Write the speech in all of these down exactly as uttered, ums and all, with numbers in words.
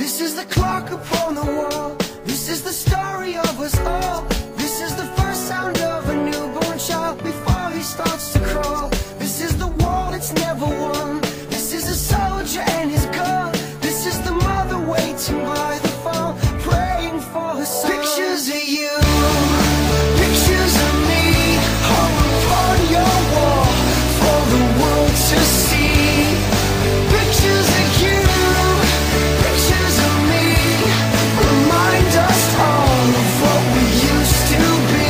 This is the clock upon the wall. This is the story of us all. This is the first sound of a newborn child before he starts to crawl. This is the war that's never won. This is a soldier and his gun. This is the mother waiting by the phone, praying for her son. Pictures of you, pictures of me, hung upon your wall for the world to see. Pictures of you, pictures of me, remind us all of what we used to be.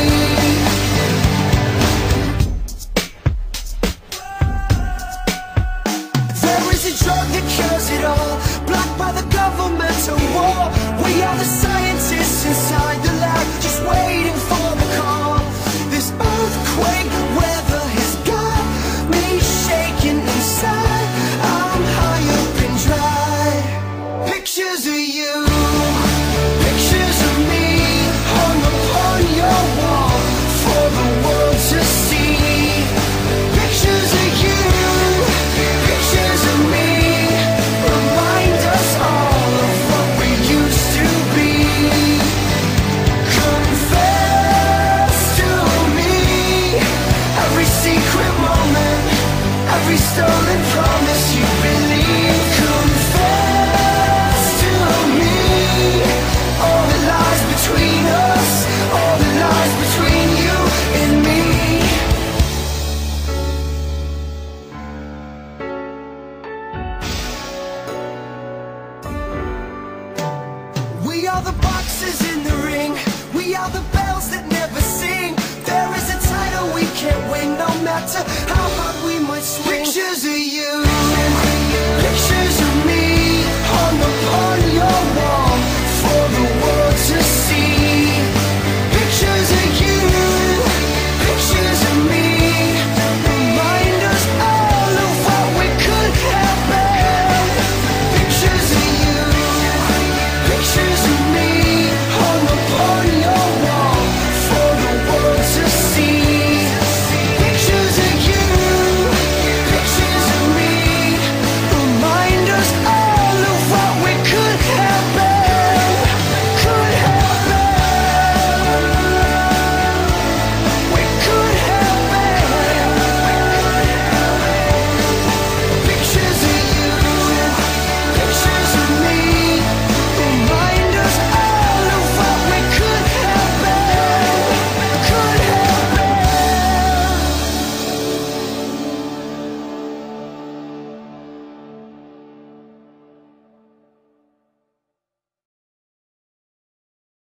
There is a drug that cures it all, blocked by the governmental war. We are the scientists inside the lab, just waiting for the call. This earthquake weather has got me shaking inside. I'm high up and dry. Pictures of you, pictures of me, hung upon your wall for the world to see. Pictures of you, pictures of me, remind us all of what we used to be. Confess to me every secret moment, every stolen promise you believe. Confess to me all the lies between us, all the lies between you and me. We are the boxes in the ring. We are the bells that never sing. There is a title we can't win, no matter how hard we might swing. Pictures of you,